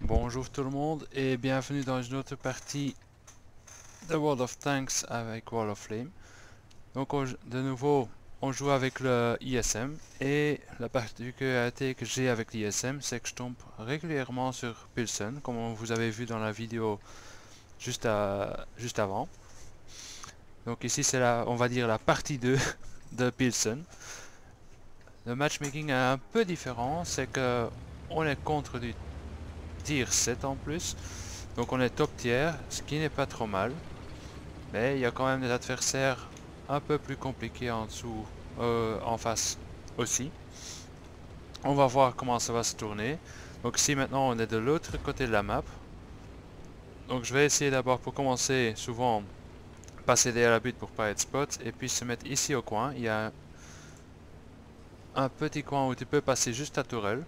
Bonjour tout le monde et bienvenue dans une autre partie de World of Tanks avec Wall of Flame. Donc de nouveau on joue avec le ISM et la particularité que j'ai avec l'ISM c'est que je tombe régulièrement sur Pilsen comme vous avez vu dans la vidéo juste avant. Donc ici c'est on va dire la partie 2 de Pilsen. Le matchmaking est un peu différent, c'est que on est contre du tier 7 en plus. Donc on est top tier, ce qui n'est pas trop mal. Mais il y a quand même des adversaires un peu plus compliqués en dessous, en face aussi. On va voir comment ça va se tourner. Donc ici maintenant on est de l'autre côté de la map. Donc je vais essayer d'abord pour commencer souvent passer derrière la butte pour pas être spot. Et puis se mettre ici au coin. Il y a un petit coin où tu peux passer juste ta tourelle.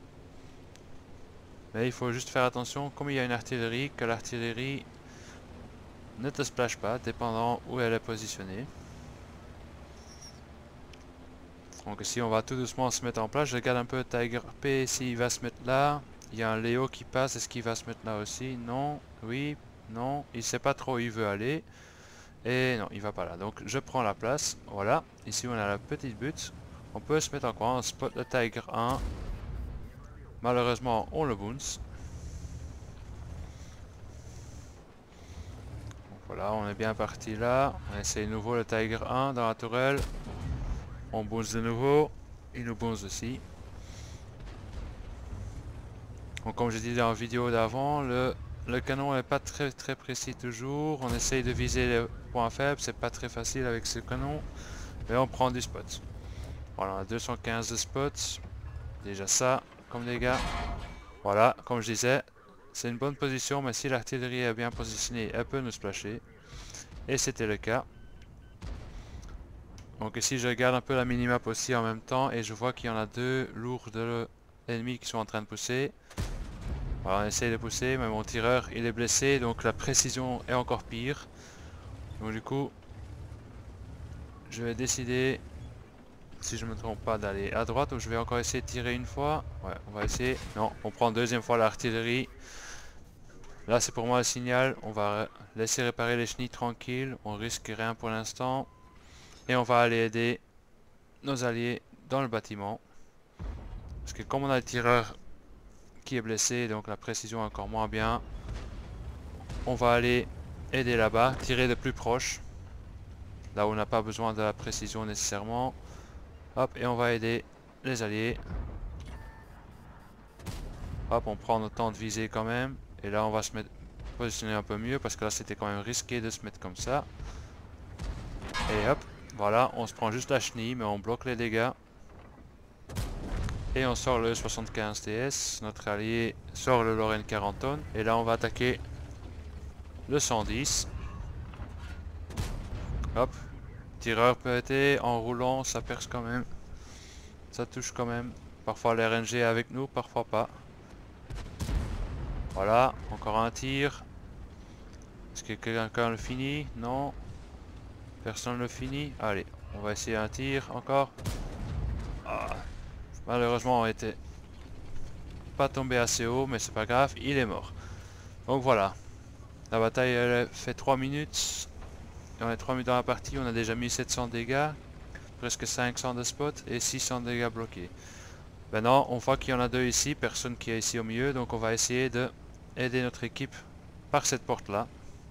Mais il faut juste faire attention, comme il y a une artillerie, que l'artillerie ne te splash pas, dépendant où elle est positionnée. Donc ici on va tout doucement se mettre en place. Je regarde un peu Tiger P s'il va se mettre là. Il y a un Léo qui passe, est-ce qu'il va se mettre là aussi? Non, oui, non, il sait pas trop où il veut aller. Et non, il va pas là. Donc je prends la place, voilà. Ici on a la petite butte. On peut se mettre en coin, on spot le Tiger 1. Malheureusement on le bounce. Voilà, on est bien parti là. On essaye de nouveau le Tiger 1 dans la tourelle. On bounce de nouveau. Il nous bounce aussi. Donc comme j'ai dit dans la vidéo d'avant, le canon n'est pas très précis toujours. On essaye de viser les points faibles. C'est pas très facile avec ce canon. Mais on prend du spot. Voilà, on a 215 de spots. Déjà ça, comme dégâts. Voilà, comme je disais, c'est une bonne position. Mais si l'artillerie est bien positionnée, elle peut nous splasher. Et c'était le cas. Donc ici je regarde un peu la minimap aussi en même temps et je vois qu'il y en a deux lourds de l'ennemi qui sont en train de pousser. Voilà, on essaye de pousser mais mon tireur il est blessé donc la précision est encore pire. Donc du coup je vais décider, si je me trompe pas, d'aller à droite ou je vais encore essayer de tirer une fois. Ouais, on va essayer. Non, on prend deuxième fois l'artillerie. Là c'est pour moi le signal, on va laisser réparer les chenilles tranquilles, on risque rien pour l'instant. Et on va aller aider nos alliés dans le bâtiment. Parce que comme on a le tireur qui est blessé, donc la précision est encore moins bien, on va aller aider là-bas, tirer de plus proche. Là où on n'a pas besoin de la précision nécessairement. Hop, et on va aider les alliés. Hop, on prend notre temps de viser quand même. Et là on va se mettre positionner un peu mieux parce que là c'était quand même risqué de se mettre comme ça. Et hop, voilà, on se prend juste la chenille mais on bloque les dégâts. Et on sort le 75 TS, notre allié sort le Lorraine 40 tonnes. Et là on va attaquer le 110. Hop, tireur pété, en roulant ça perce quand même. Ça touche quand même. Parfois l'RNG est avec nous, parfois pas. Voilà, encore un tir. Est-ce que quelqu'un le finit? Non. Personne le finit. Allez, on va essayer un tir encore. Ah, malheureusement on était pas tombé assez haut, mais c'est pas grave, il est mort. Donc voilà. La bataille elle fait 3 minutes. Et on est 3 minutes dans la partie, on a déjà 1700 dégâts. Presque 500 de spot et 600 dégâts bloqués. Maintenant, on voit qu'il y en a deux ici, personne qui est ici au milieu, donc on va essayer de aider notre équipe par cette porte-là.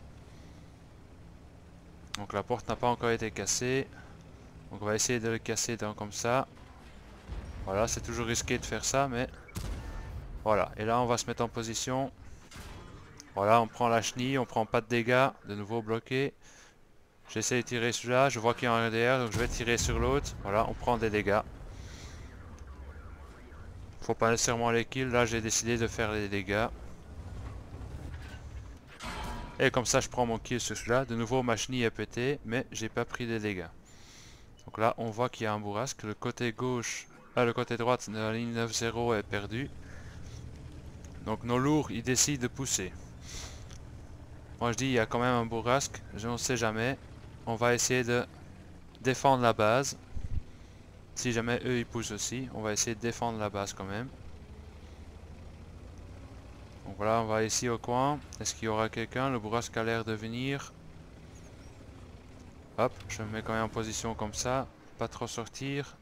Donc la porte n'a pas encore été cassée. Donc on va essayer de le casser comme ça. Voilà, c'est toujours risqué de faire ça, mais voilà. Et là, on va se mettre en position. Voilà, on prend la chenille, on prend pas de dégâts, de nouveau bloqué. J'essaie de tirer celui-là, je vois qu'il y a un derrière, donc je vais tirer sur l'autre. Voilà, on prend des dégâts. Faut pas nécessairement les kills, là j'ai décidé de faire les dégâts. Et comme ça je prends mon kill sur celui-là. De nouveau ma chenille est pétée, mais j'ai pas pris des dégâts. Donc là on voit qu'il y a un bourrasque. Le côté gauche, le côté droite de la ligne 9-0 est perdu. Donc nos lourds ils décident de pousser. Moi je dis il y a quand même un bourrasque, je ne sais jamais. On va essayer de défendre la base. Si jamais eux ils poussent aussi, on va essayer de défendre la base quand même. Donc voilà, on va ici au coin. Est-ce qu'il y aura quelqu'un? Le bourrasque a l'air de venir. Hop, je me mets quand même en position comme ça. Pas trop sortir.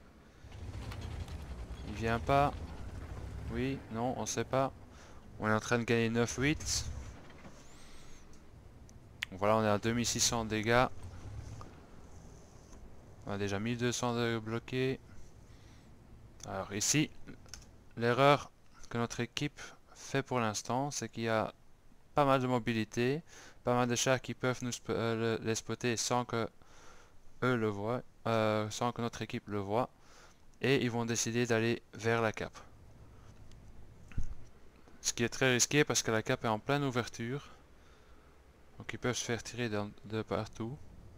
Il vient pas. Oui, non, on sait pas. On est en train de gagner 9-8. Voilà, on est à 2600 dégâts. On a déjà 1200 de bloqués. Alors ici, l'erreur que notre équipe fait pour l'instant, c'est qu'il y a pas mal de mobilité, pas mal de chars qui peuvent nous les spotter sans que eux le voient, sans que notre équipe le voit, et ils vont décider d'aller vers la cape. Ce qui est très risqué parce que la cape est en pleine ouverture, donc ils peuvent se faire tirer de partout.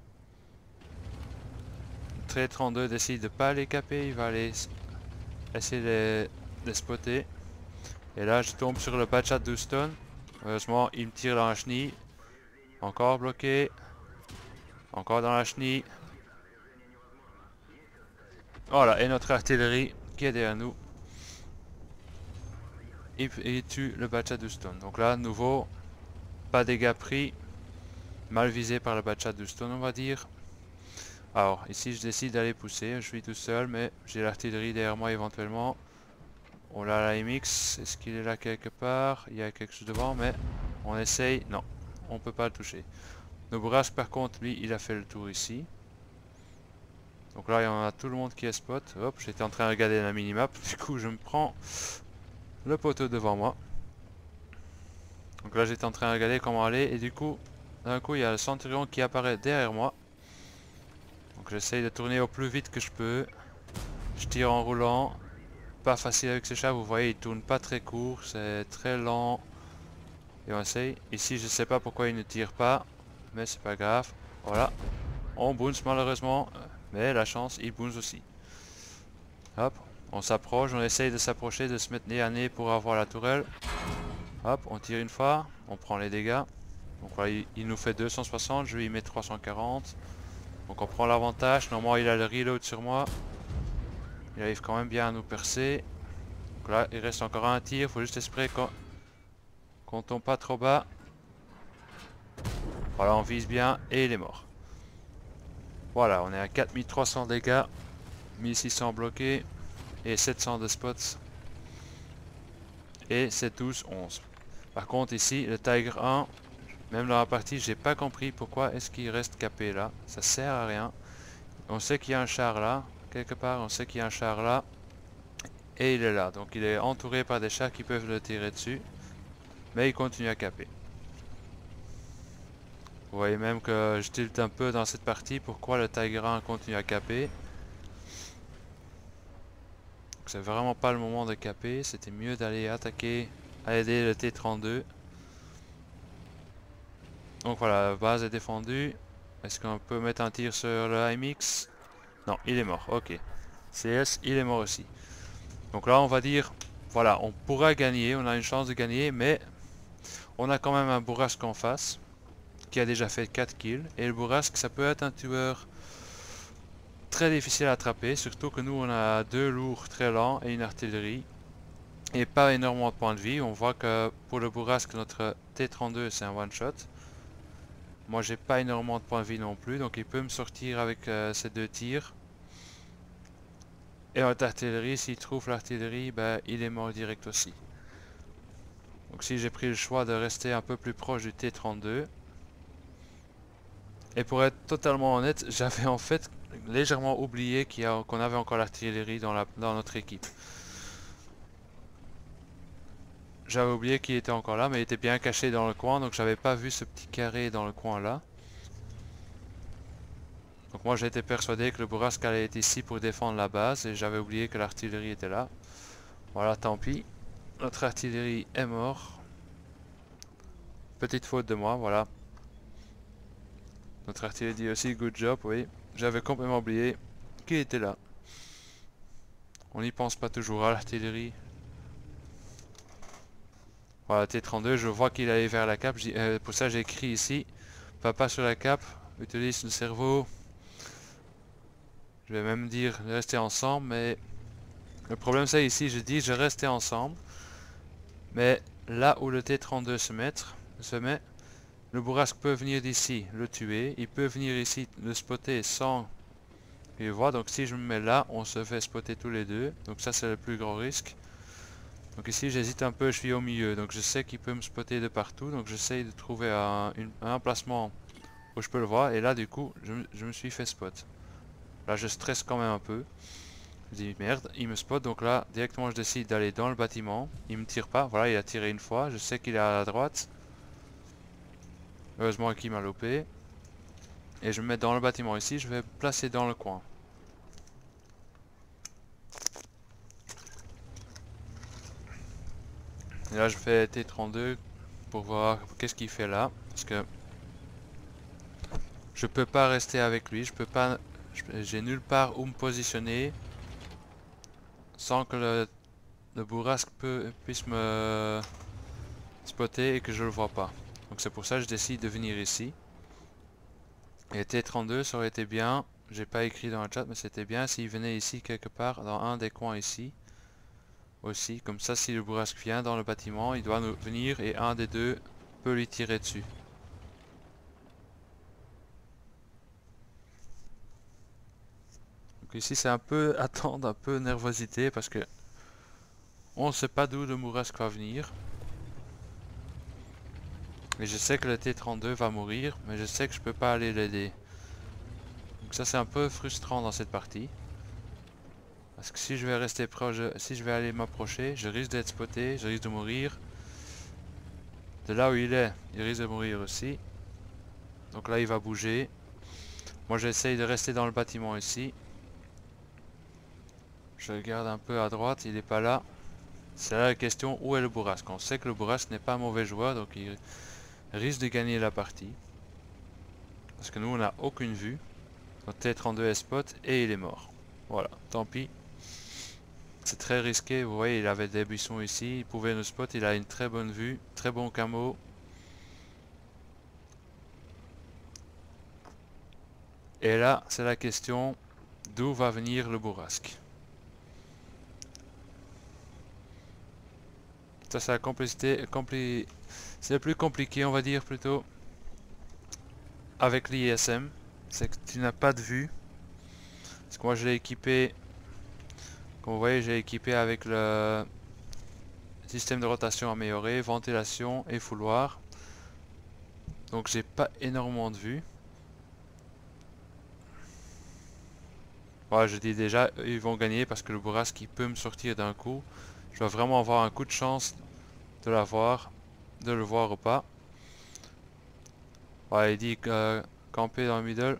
Le trait 32 décide de pas les caper, il va aller essayer de les spotter. Et là je tombe sur le Bachat d'Houston. Heureusement il me tire dans la chenille. Encore bloqué. Encore dans la chenille. Voilà, et notre artillerie qui est derrière nous. Il tue le Bachat d'Houston. Donc là, de nouveau, pas dégâts pris. Mal visé par le Bachat d'Houston, on va dire. Alors, ici, je décide d'aller pousser. Je suis tout seul, mais j'ai l'artillerie derrière moi éventuellement. On a la MX. Est-ce qu'il est là quelque part? Il y a quelque chose devant, mais on essaye. Non, on peut pas le toucher. Le bourrasque, par contre, lui, il a fait le tour ici. Donc là, il y en a tout le monde qui est spot. Hop, j'étais en train de regarder la minimap. Du coup, je me prends le poteau devant moi. Donc là, j'étais en train de regarder comment aller. Et du coup, d'un coup, il y a le Centurion qui apparaît derrière moi. Donc j'essaye de tourner au plus vite que je peux. Je tire en roulant. Pas facile avec ce chat, vous voyez, il tourne pas très court. C'est très lent. Et on essaye. Ici, je sais pas pourquoi il ne tire pas. Mais c'est pas grave. Voilà. On bounce malheureusement. Mais la chance, il bounce aussi. Hop. On s'approche, on essaye de s'approcher, de se mettre nez à nez pour avoir la tourelle. Hop, on tire une fois, on prend les dégâts. Donc voilà, il nous fait 260, je lui mets 340. Donc on prend l'avantage, normalement il a le reload sur moi. Il arrive quand même bien à nous percer. Donc là, il reste encore un tir, il faut juste espérer qu'on tombe pas trop bas. Voilà, on vise bien et il est mort. Voilà, on est à 4300 dégâts, 1600 bloqués et 700 de spots. Et c'est 12-11. Par contre ici, le Tiger 1, même dans la partie, j'ai pas compris pourquoi est-ce qu'il reste capé là. Ça sert à rien. On sait qu'il y a un char là, quelque part, on sait qu'il y a un char là. Et il est là, donc il est entouré par des chars qui peuvent le tirer dessus. Mais il continue à caper. Vous voyez même que je tilte un peu dans cette partie, pourquoi le Tiger 1 continue à caper. C'est vraiment pas le moment de caper, c'était mieux d'aller attaquer, à aider le T-32. Donc voilà, la base est défendue. Est-ce qu'on peut mettre un tir sur le AMX? Non, il est mort, ok. CS, il est mort aussi. Donc là, on va dire, voilà, on pourra gagner, on a une chance de gagner, mais on a quand même un bourrasque en face, qui a déjà fait 4 kills. Et le bourrasque, ça peut être un tueur très difficile à attraper, surtout que nous, on a 2 lourds très lents et une artillerie. Et pas énormément de points de vie. On voit que pour le bourrasque, notre T-32, c'est un one-shot. Moi, j'ai pas énormément de points de vie non plus, donc il peut me sortir avec ces 2 tirs. Et notre artillerie, s'il trouve l'artillerie, ben, il est mort direct aussi. Donc si j'ai pris le choix de rester un peu plus proche du T-32. Et pour être totalement honnête, j'avais en fait légèrement oublié qu'on avait encore l'artillerie dans notre équipe. J'avais oublié qu'il était encore là, mais il était bien caché dans le coin, donc j'avais pas vu ce petit carré dans le coin là. Donc moi j'étais persuadé que le bourrasque allait être ici pour défendre la base, et j'avais oublié que l'artillerie était là. Voilà, tant pis. Notre artillerie est mort. Petite faute de moi, voilà. Notre artillerie dit aussi good job, oui. J'avais complètement oublié qu'il était là. On n'y pense pas toujours à l'artillerie. Voilà, T-32, je vois qu'il allait vers la cape. Pour ça, j'ai écrit ici. Papa sur la cape, utilise le cerveau. Je vais même dire de rester ensemble, mais le problème c'est ici, je dis je restais ensemble. Mais là où le T32 se met, le bourrasque peut venir d'ici, le tuer. Il peut venir ici le spotter sans qu'il le voit. Donc si je me mets là, on se fait spotter tous les deux. Donc ça c'est le plus gros risque. Donc ici j'hésite un peu, je suis au milieu. Donc je sais qu'il peut me spotter de partout. Donc j'essaye de trouver un emplacement où je peux le voir. Et là du coup, je me suis fait spot. Là je stresse quand même un peu. Je dis merde, il me spot. Donc là directement je décide d'aller dans le bâtiment. Il me tire pas. Voilà, il a tiré une fois. Je sais qu'il est à la droite. Heureusement qu'il m'a lopé. Et je me mets dans le bâtiment ici. Je vais me placer dans le coin. Et là je fais T32 pour voir qu'est-ce qu'il fait là. Parce que je peux pas rester avec lui. Je peux pas. J'ai nulle part où me positionner sans que le bourrasque puisse me spotter et que je le vois pas. Donc c'est pour ça que je décide de venir ici. Et T32 ça aurait été bien. J'ai pas écrit dans le chat mais c'était bien s'il venait ici quelque part dans un des coins ici. Aussi, comme ça si le bourrasque vient dans le bâtiment, il doit nous venir et un des deux peut lui tirer dessus. Donc ici c'est un peu attendre, un peu nervosité parce que on ne sait pas d'où le bourrasque va venir. Et je sais que le T32 va mourir, mais je sais que je peux pas aller l'aider. Donc ça c'est un peu frustrant dans cette partie. Parce que si je vais rester proche, si je vais aller m'approcher, je risque d'être spoté, je risque de mourir. De là où il est, il risque de mourir aussi. Donc là il va bouger. Moi j'essaye de rester dans le bâtiment ici. Je regarde un peu à droite, il n'est pas là. C'est là la question, où est le bourrasque? On sait que le bourrasque n'est pas un mauvais joueur, donc il risque de gagner la partie. Parce que nous on n'a aucune vue. Notre T32 est spot et il est mort. Voilà, tant pis. C'est très risqué, vous voyez il avait des buissons ici, il pouvait nous spot, il a une très bonne vue, très bon camo. Et là c'est la question, d'où va venir le bourrasque? Ça c'est la complexité, c'est le plus compliqué on va dire plutôt avec l'ISM, c'est que tu n'as pas de vue. Parce que moi je l'ai équipé, comme vous voyez j'ai équipé avec le système de rotation amélioré, ventilation et fouloir. Donc j'ai pas énormément de vue. Voilà, je dis déjà, ils vont gagner parce que le bourrasque il peut me sortir d'un coup. Je dois vraiment avoir un coup de chance de l'avoir, de le voir ou pas. Voilà, il dit camper dans le middle.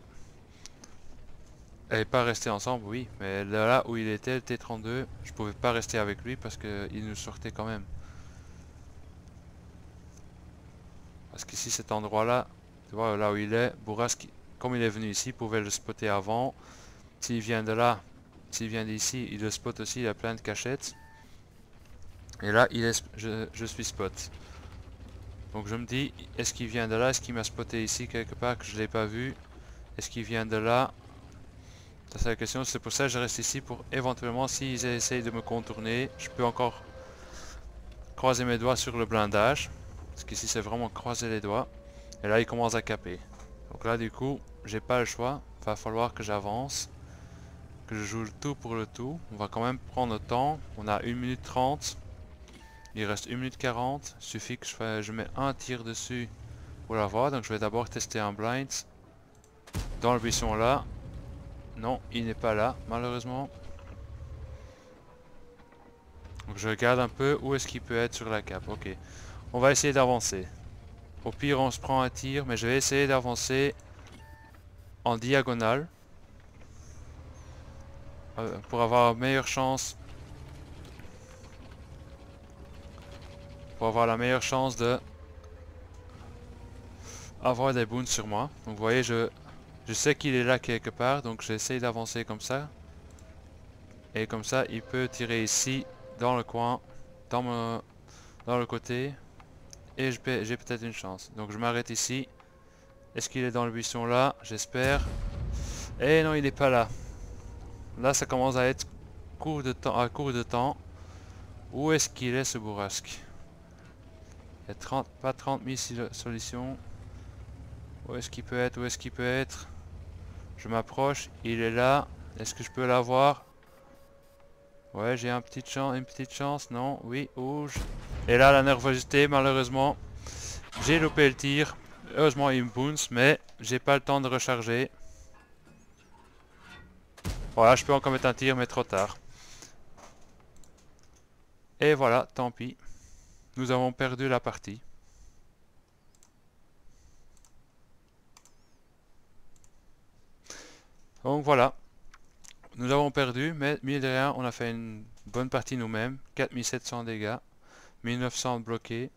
Et pas rester ensemble, oui. Mais là où il était, le T32, je pouvais pas rester avec lui parce qu'il nous sortait quand même. Parce qu'ici, cet endroit-là, tu vois, là où il est, bourrasque, comme il est venu ici, il pouvait le spotter avant. S'il vient de là, s'il vient d'ici, il le spot aussi, il a plein de cachettes. Et là, je suis spot. Donc je me dis, est-ce qu'il vient de là? Est-ce qu'il m'a spoté ici quelque part que je l'ai pas vu? Est-ce qu'il vient de là? Ça c'est la question, c'est pour ça que je reste ici pour éventuellement, s'ils essayent de me contourner, je peux encore croiser mes doigts sur le blindage. Parce qu'ici c'est vraiment croiser les doigts. Et là il commence à caper. Donc là du coup, j'ai pas le choix. Va falloir que j'avance. Que je joue le tout pour le tout. On va quand même prendre le temps. On a 1 minute 30. Il reste 1 minute 40. Il suffit que je mets un tir dessus pour l'avoir. Donc je vais d'abord tester un blind. Dans le buisson là. Non, il n'est pas là, malheureusement. Donc je regarde un peu où est-ce qu'il peut être sur la cape. Ok. On va essayer d'avancer. Au pire, on se prend un tir, mais je vais essayer d'avancer en diagonale. Pour avoir meilleure chance. Pour avoir la meilleure chance de avoir des boons sur moi. Donc vous voyez, je sais qu'il est là quelque part, donc j'essaie d'avancer comme ça. Et comme ça, il peut tirer ici, dans le coin, dans le côté. Et j'ai peut-être une chance. Donc je m'arrête ici. Est-ce qu'il est dans le buisson là? J'espère. Et non, il n'est pas là. Là, ça commence à être court de temps. Où est-ce qu'il est ce bourrasque? Il y a pas 30 000 solutions. Où est-ce qu'il peut être? Où est-ce qu'il peut être? Je m'approche, il est là. Est-ce que je peux l'avoir? Ouais, j'ai une petite chance, non? Oui, rouge. Et là, la nervosité, malheureusement. J'ai loupé le tir. Heureusement, il me bounce, mais j'ai pas le temps de recharger. Voilà, je peux encore mettre un tir, mais trop tard. Et voilà, tant pis. Nous avons perdu la partie. Donc voilà. Nous avons perdu, mais mine de rien, on a fait une bonne partie nous-mêmes. 4700 dégâts. 1900 bloqués.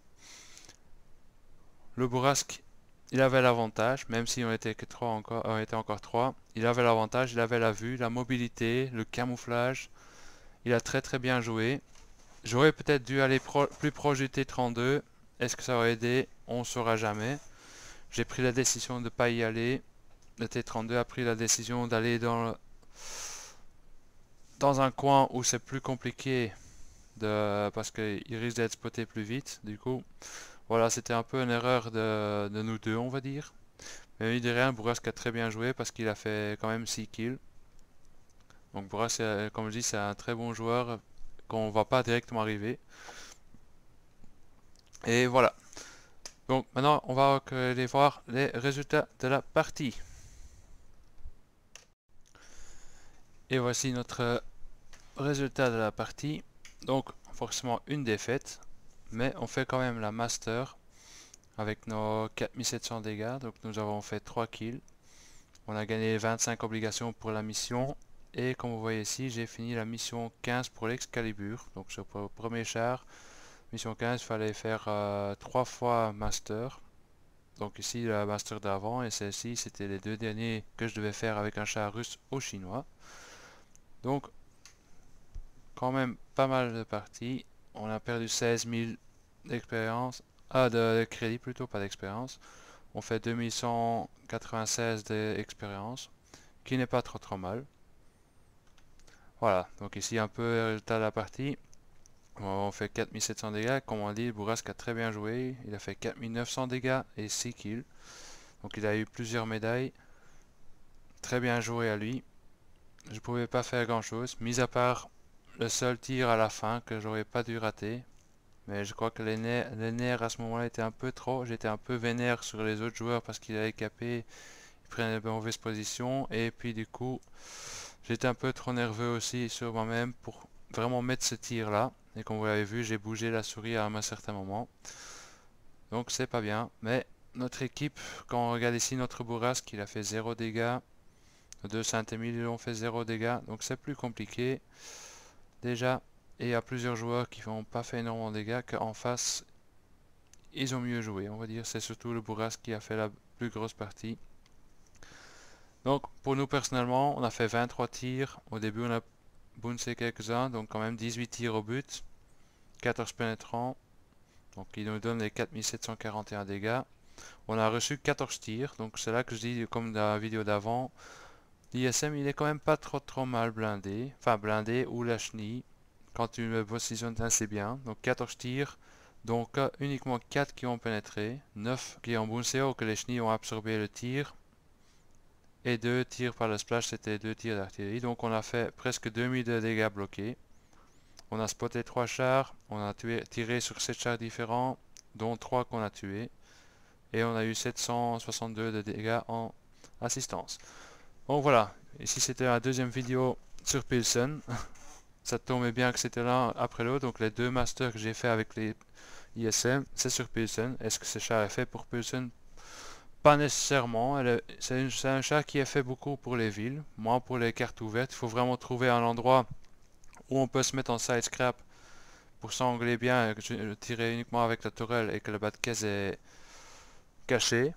Le bourrasque, il avait l'avantage, même si on était que 3 encore, on était encore 3. Il avait l'avantage, il avait la vue, la mobilité, le camouflage. Il a très bien joué. J'aurais peut-être dû aller plus proche du T32. Est-ce que ça aurait aidé? On ne saura jamais. J'ai pris la décision de ne pas y aller. Le T32 a pris la décision d'aller dans un coin où c'est plus compliqué parce qu'il risque d'être spoté plus vite. Du coup, voilà, c'était un peu une erreur de nous deux, on va dire. Mais il de rien, Bourrasque a très bien joué parce qu'il a fait quand même 6 kills. Donc Bourrasque, comme je dis, c'est un très bon joueur qu'on va pas directement arriver. Et voilà. Donc maintenant, on va aller voir les résultats de la partie. Et voici notre résultat de la partie. Donc forcément une défaite, mais on fait quand même la master avec nos 4700 dégâts. Donc nous avons fait 3 kills. On a gagné 25 obligations pour la mission. Et comme vous voyez ici, j'ai fini la mission 15 pour l'Excalibur. Donc sur le premier char, mission 15, il fallait faire 3 fois master. Donc ici la master d'avant et celle-ci c'était les deux derniers que je devais faire avec un char russe au chinois. Donc quand même pas mal de parties. On a perdu 16 000 d'expérience, de crédit plutôt, pas d'expérience. On fait 2196 d'expérience, qui n'est pas trop mal. Voilà, donc ici un peu le résultat de la partie. On fait 4700 dégâts, comme on dit, Bourrasque a très bien joué. Il a fait 4900 dégâts et 6 kills. Donc il a eu plusieurs médailles. Très bien joué à lui. Je pouvais pas faire grand chose, mis à part le seul tir à la fin que j'aurais pas dû rater. Mais je crois que les nerfs à ce moment-là étaient un peu trop. J'étais un peu vénère sur les autres joueurs parce qu'ils avaient capé, ils prenaient de mauvaises positions. Et puis du coup, j'étais un peu trop nerveux aussi sur moi-même pour vraiment mettre ce tir-là. Et comme vous l'avez vu, j'ai bougé la souris à un certain moment. Donc c'est pas bien. Mais notre équipe, quand on regarde ici notre Bourrasque, il a fait 0 dégâts. Nos deux Saint-Émile, ils ont fait 0 dégâts. Donc c'est plus compliqué. Déjà. Et il y a plusieurs joueurs qui n'ont pas fait énormément de dégâts, qu'en face, ils ont mieux joué, on va dire. C'est surtout le Bourrasque qui a fait la plus grosse partie. Donc, pour nous personnellement, on a fait 23 tirs. Au début, on a bouncé quelques-uns, donc quand même 18 tirs au but. 14 pénétrants. Donc, il nous donne les 4741 dégâts. On a reçu 14 tirs, donc c'est là que je dis, comme dans la vidéo d'avant, l'ISM, il est quand même pas trop mal blindé. Enfin, blindé ou la chenille. Quand tu le positionnes assez bien. Donc 14 tirs, donc uniquement 4 qui ont pénétré, 9 qui ont bouncé ou que les chenilles ont absorbé le tir. Et 2 tirs par le splash, c'était 2 tirs d'artillerie. Donc on a fait presque 2000 de dégâts bloqués. On a spoté 3 chars, on a tiré sur 7 chars différents, dont 3 qu'on a tués. Et on a eu 762 de dégâts en assistance. Donc voilà, ici c'était la deuxième vidéo sur Pilsen. Ça tombait bien que c'était l'un après l'autre, donc les deux masters que j'ai fait avec les ISM, c'est sur Pilsen. Est-ce que ce char est fait pour Pilsen? Pas nécessairement, c'est un char qui est fait beaucoup pour les villes, moins pour les cartes ouvertes. Il faut vraiment trouver un endroit où on peut se mettre en side scrap pour s'angler bien et tirer uniquement avec la tourelle et que le bas de caisse est caché.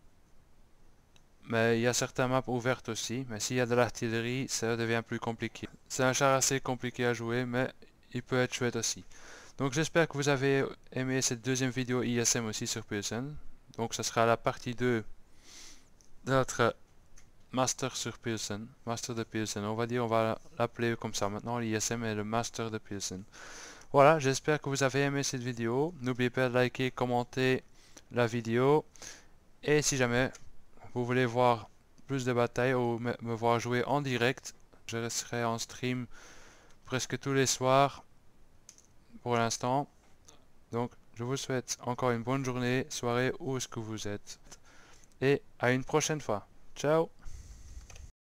Mais il y a certaines maps ouvertes aussi, mais s'il y a de l'artillerie, ça devient plus compliqué. C'est un char assez compliqué à jouer, mais il peut être chouette aussi. Donc j'espère que vous avez aimé cette deuxième vidéo ISM aussi sur Pilsen. Donc ça sera la partie 2 de notre master sur Pilsen, master de Pilsen. On va dire, on va l'appeler comme ça. Maintenant l'ISM est le master de Pilsen. Voilà, j'espère que vous avez aimé cette vidéo. N'oubliez pas de liker, commenter la vidéo. Et si jamais vous voulez voir plus de batailles ou me voir jouer en direct, je serai en stream presque tous les soirs pour l'instant. Donc, je vous souhaite encore une bonne journée, soirée, où est-ce que vous êtes. Et à une prochaine fois. Ciao!